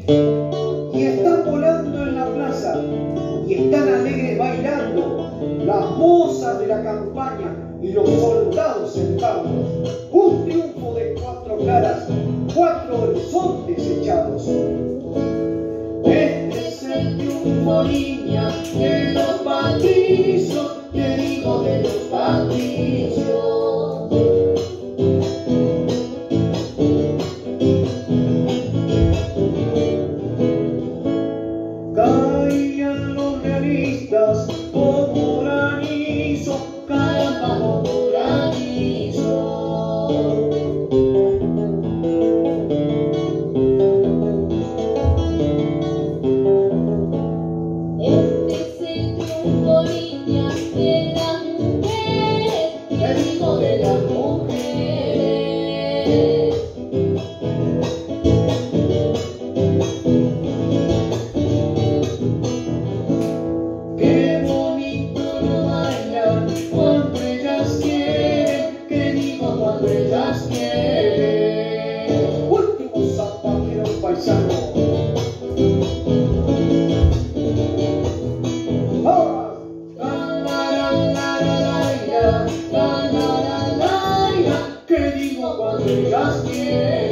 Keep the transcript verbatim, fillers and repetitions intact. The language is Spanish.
y están volando en la plaza y están alegres bailando las mozas de la campaña y los soldados sentados. Un triunfo de cuatro caras, cuatro horizontes echados. Este es el triunfo, niña, de los patricios, te digo de los patricios. Caían los realistas como granizo, caen bajo granizo. Este es el triunfo, niña, de las mujeres, te digo de las mujeres. Qué bonito lo bailan cuando ellas quieren, que digo cuando ellas quieren. Último zapatero paisano. Ahora, la la la la la la la la la la, que digo cuando ellas quieren.